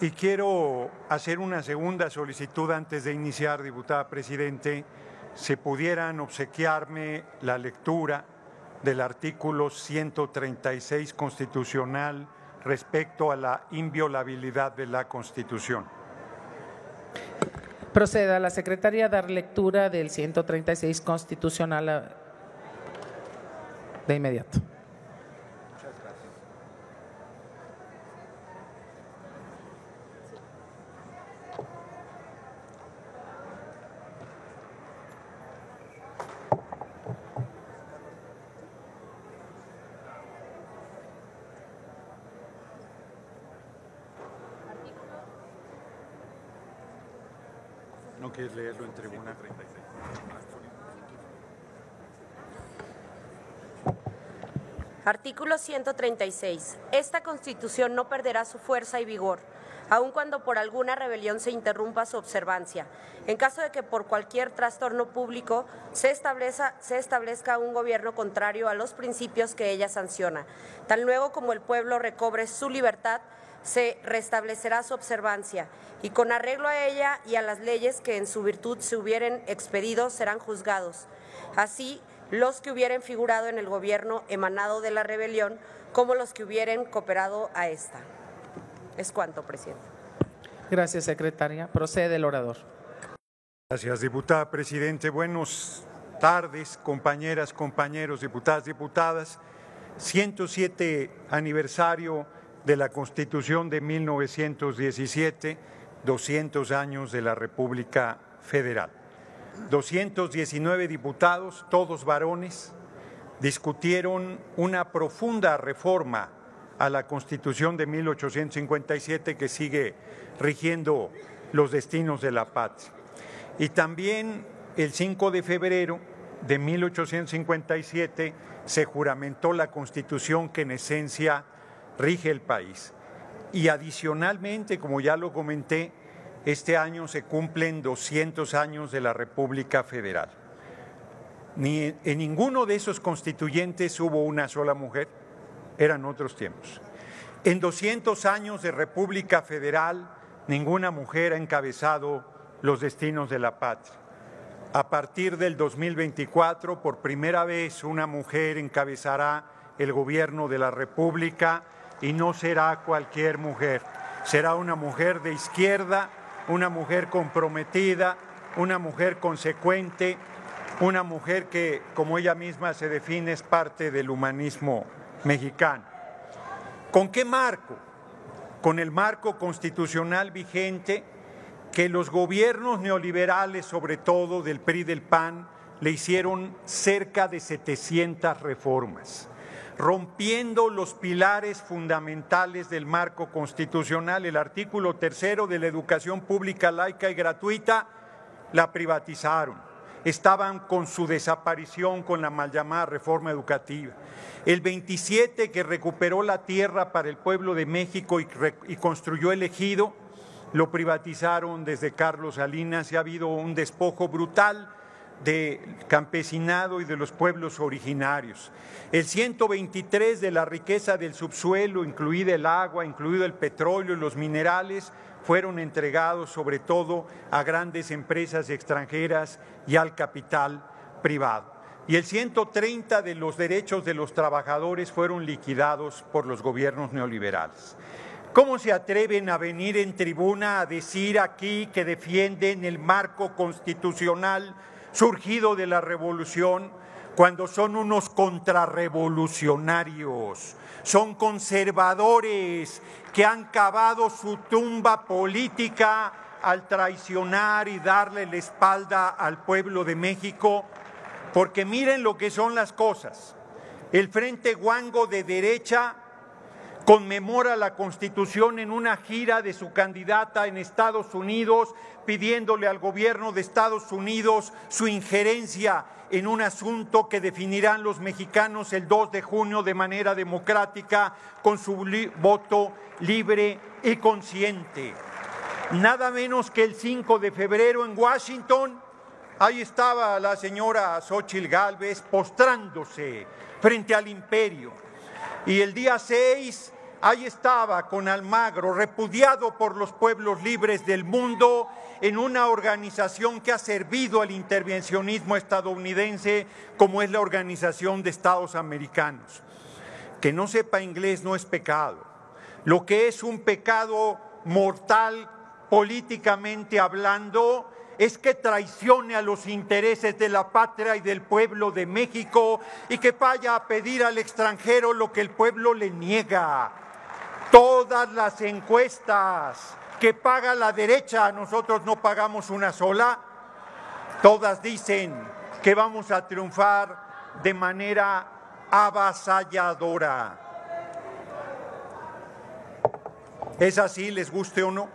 Y quiero hacer una segunda solicitud antes de iniciar, diputada Presidente, si pudieran obsequiarme la lectura del artículo 136 constitucional respecto a la inviolabilidad de la Constitución. Proceda la Secretaría a dar lectura del 136 constitucional de inmediato. Muchas gracias. ¿No quieres leerlo en tribuna? 36. Artículo 136. Esta Constitución no perderá su fuerza y vigor, aun cuando por alguna rebelión se interrumpa su observancia, en caso de que por cualquier trastorno público se establezca un gobierno contrario a los principios que ella sanciona. Tan luego como el pueblo recobre su libertad, se restablecerá su observancia, y con arreglo a ella y a las leyes que en su virtud se hubieren expedido serán juzgados. Así, los que hubieren figurado en el gobierno emanado de la rebelión, como los que hubieren cooperado a esta. Es cuanto, presidente. Gracias, secretaria. Procede el orador. Gracias, diputada Presidente. Buenas tardes, compañeras, compañeros, diputadas, diputadas. 107 aniversario de la Constitución de 1917, 200 años de la República Federal. 219 diputados, todos varones, discutieron una profunda reforma a la Constitución de 1857 que sigue rigiendo los destinos de la patria. Y también el 5 de febrero de 1857 se juramentó la Constitución que en esencia rige el país. Y adicionalmente, como ya lo comenté, este año se cumplen 200 años de la República Federal. Ni en ninguno de esos constituyentes hubo una sola mujer, eran otros tiempos. En 200 años de República Federal, ninguna mujer ha encabezado los destinos de la patria. A partir del 2024, por primera vez, una mujer encabezará el gobierno de la República y no será cualquier mujer. Será una mujer de izquierda, una mujer comprometida, una mujer consecuente, una mujer que, como ella misma se define, es parte del humanismo mexicano. ¿Con qué marco? Con el marco constitucional vigente que los gobiernos neoliberales, sobre todo del PRI y del PAN, le hicieron cerca de 700 reformas, rompiendo los pilares fundamentales del marco constitucional. El artículo 3 de la educación pública, laica y gratuita, la privatizaron. Estaban con su desaparición con la mal llamada reforma educativa. El 27, que recuperó la tierra para el pueblo de México y construyó el ejido, lo privatizaron desde Carlos Salinas y ha habido un despojo brutal de campesinado y de los pueblos originarios. El 123 de la riqueza del subsuelo, incluida el agua, incluido el petróleo y los minerales, fueron entregados sobre todo a grandes empresas extranjeras y al capital privado. Y el 130 de los derechos de los trabajadores fueron liquidados por los gobiernos neoliberales. ¿Cómo se atreven a venir en tribuna a decir aquí que defienden el marco constitucional surgido de la revolución, cuando son unos contrarrevolucionarios, son conservadores que han cavado su tumba política al traicionar y darle la espalda al pueblo de México? Porque miren lo que son las cosas. El Frente Guango de derecha conmemora la Constitución en una gira de su candidata en Estados Unidos, pidiéndole al gobierno de Estados Unidos su injerencia en un asunto que definirán los mexicanos el 2 de junio de manera democrática con su voto libre y consciente. Nada menos que el 5 de febrero en Washington, ahí estaba la señora Xóchitl Gálvez postrándose frente al imperio. Y el día 6, ahí estaba con Almagro, repudiado por los pueblos libres del mundo, en una organización que ha servido al intervencionismo estadounidense, como es la Organización de Estados Americanos. Que no sepa inglés no es pecado. Lo que es un pecado mortal, políticamente hablando, es que traicione a los intereses de la patria y del pueblo de México y que vaya a pedir al extranjero lo que el pueblo le niega. Todas las encuestas que paga la derecha, nosotros no pagamos una sola, todas dicen que vamos a triunfar de manera avasalladora. ¿Es así, les guste o no?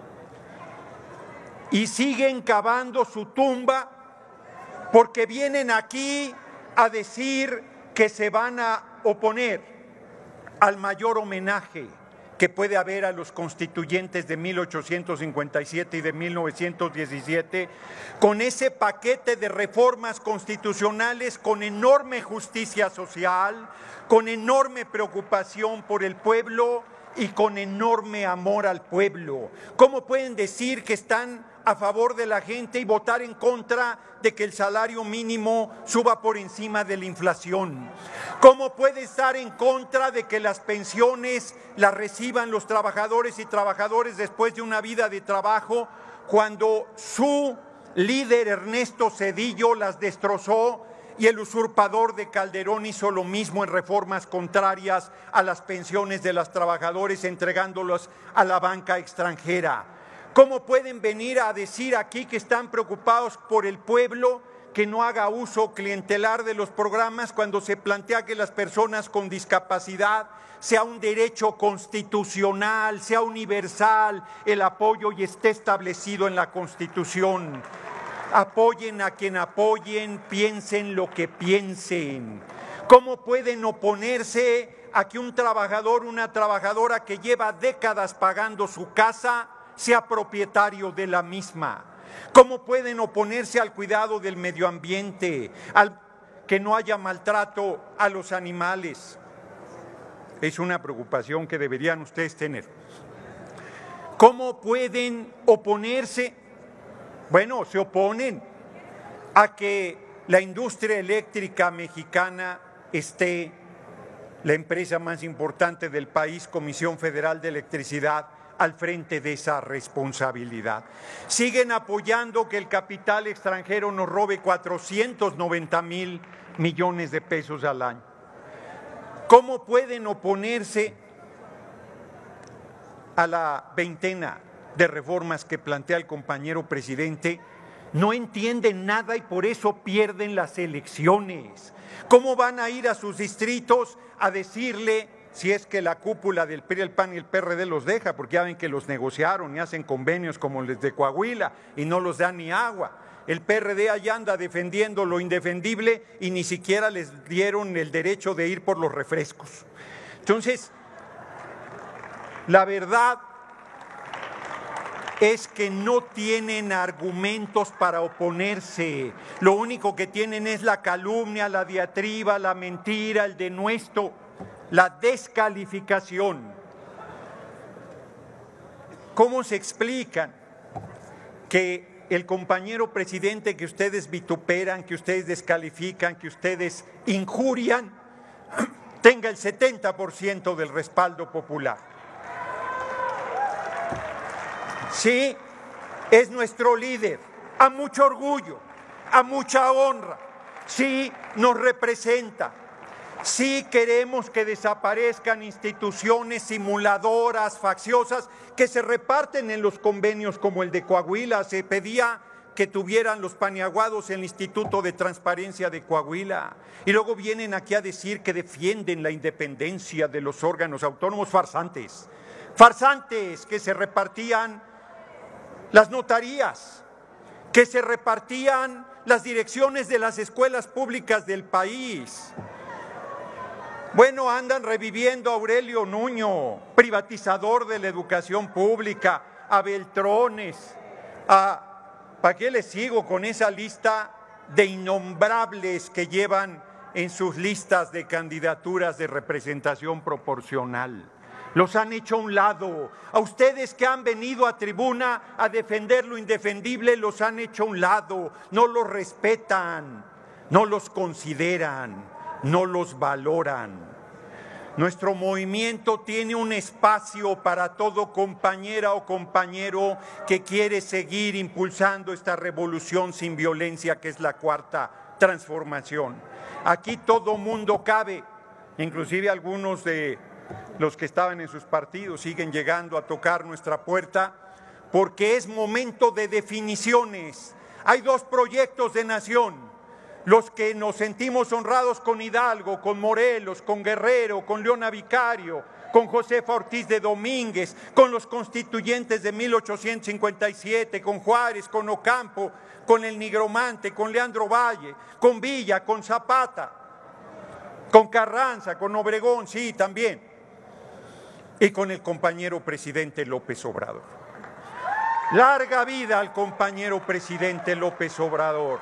Y siguen cavando su tumba porque vienen aquí a decir que se van a oponer al mayor homenaje que puede haber a los constituyentes de 1857 y de 1917, con ese paquete de reformas constitucionales con enorme justicia social, con enorme preocupación por el pueblo y con enorme amor al pueblo. ¿Cómo pueden decir que están a favor de la gente y votar en contra de que el salario mínimo suba por encima de la inflación? ¿Cómo puede estar en contra de que las pensiones las reciban los trabajadores y trabajadoras después de una vida de trabajo, cuando su líder Ernesto Zedillo las destrozó y el usurpador de Calderón hizo lo mismo en reformas contrarias a las pensiones de los trabajadores, entregándolas a la banca extranjera? ¿Cómo pueden venir a decir aquí que están preocupados por el pueblo, que no haga uso clientelar de los programas, cuando se plantea que las personas con discapacidad sea un derecho constitucional, sea universal el apoyo y esté establecido en la Constitución? Apoyen a quien apoyen, piensen lo que piensen. ¿Cómo pueden oponerse a que un trabajador, una trabajadora que lleva décadas pagando su casa, sea propietario de la misma? ¿Cómo pueden oponerse al cuidado del medio ambiente, al que no haya maltrato a los animales? Es una preocupación que deberían ustedes tener. ¿Cómo pueden oponerse? Bueno, se oponen a que la industria eléctrica mexicana esté, la empresa más importante del país, Comisión Federal de Electricidad, al frente de esa responsabilidad. Siguen apoyando que el capital extranjero nos robe 490,000 millones de pesos al año. ¿Cómo pueden oponerse a la veintena de reformas que plantea el compañero presidente? No entienden nada y por eso pierden las elecciones. ¿Cómo van a ir a sus distritos a decirle, si es que la cúpula del PRI, el PAN y el PRD los deja, porque ya ven que los negociaron y hacen convenios como los de Coahuila y no los dan ni agua? El PRD allá anda defendiendo lo indefendible y ni siquiera les dieron el derecho de ir por los refrescos. Entonces, la verdad es que no tienen argumentos para oponerse. Lo único que tienen es la calumnia, la diatriba, la mentira, el denuesto, la descalificación. ¿Cómo se explican que el compañero presidente que ustedes vituperan, que ustedes descalifican, que ustedes injurian, tenga el 70% del respaldo popular? Sí, es nuestro líder, a mucho orgullo, a mucha honra. Sí, nos representa. Sí, queremos que desaparezcan instituciones simuladoras, facciosas, que se reparten en los convenios como el de Coahuila. Se pedía que tuvieran los paniaguados el Instituto de Transparencia de Coahuila. Y luego vienen aquí a decir que defienden la independencia de los órganos autónomos. Farsantes, farsantes, que se repartían las notarías, que se repartían las direcciones de las escuelas públicas del país. Bueno, andan reviviendo a Aurelio Nuño, privatizador de la educación pública, a Beltrones, ¿para qué les sigo con esa lista de innombrables que llevan en sus listas de candidaturas de representación proporcional? Los han hecho a un lado. A ustedes que han venido a tribuna a defender lo indefendible, los han hecho a un lado. No los respetan, no los consideran, no los valoran. Nuestro movimiento tiene un espacio para todo compañera o compañero que quiere seguir impulsando esta revolución sin violencia que es la Cuarta Transformación. Aquí todo mundo cabe, inclusive algunos de los que estaban en sus partidos siguen llegando a tocar nuestra puerta porque es momento de definiciones. Hay dos proyectos de nación. Los que nos sentimos honrados con Hidalgo, con Morelos, con Guerrero, con Leona Vicario, con Josefa Ortiz de Domínguez, con los constituyentes de 1857, con Juárez, con Ocampo, con el Nigromante, con Leandro Valle, con Villa, con Zapata, con Carranza, con Obregón, sí, también, y con el compañero presidente López Obrador. Larga vida al compañero presidente López Obrador.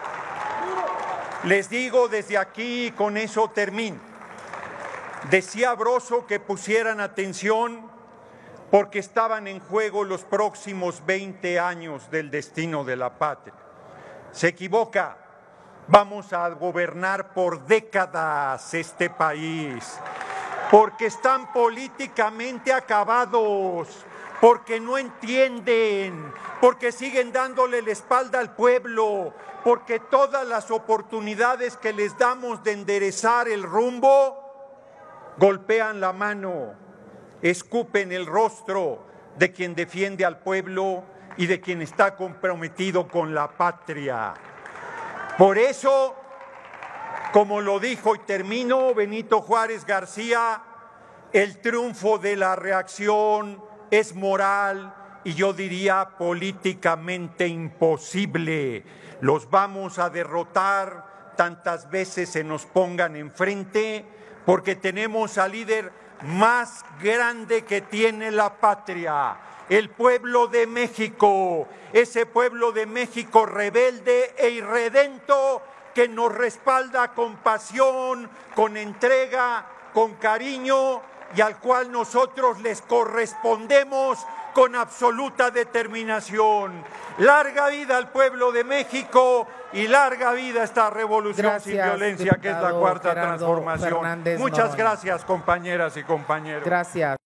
Les digo desde aquí, y con eso termino, decía Broso que pusieran atención porque estaban en juego los próximos 20 años del destino de la patria. Se equivoca, vamos a gobernar por décadas este país, porque están políticamente acabados, porque no entienden, porque siguen dándole la espalda al pueblo, porque todas las oportunidades que les damos de enderezar el rumbo, golpean la mano, escupen el rostro de quien defiende al pueblo y de quien está comprometido con la patria. Por eso, como lo dijo y termino Benito Juárez García, el triunfo de la reacción es moral y yo diría políticamente imposible. Los vamos a derrotar tantas veces se nos pongan enfrente porque tenemos al líder más grande que tiene la patria, el pueblo de México, ese pueblo de México rebelde e irredento que nos respalda con pasión, con entrega, con cariño y al cual nosotros les correspondemos con absoluta determinación. Larga vida al pueblo de México y larga vida a esta revolución sin violencia que es la Cuarta Transformación. Muchas gracias, compañeras y compañeros. Gracias.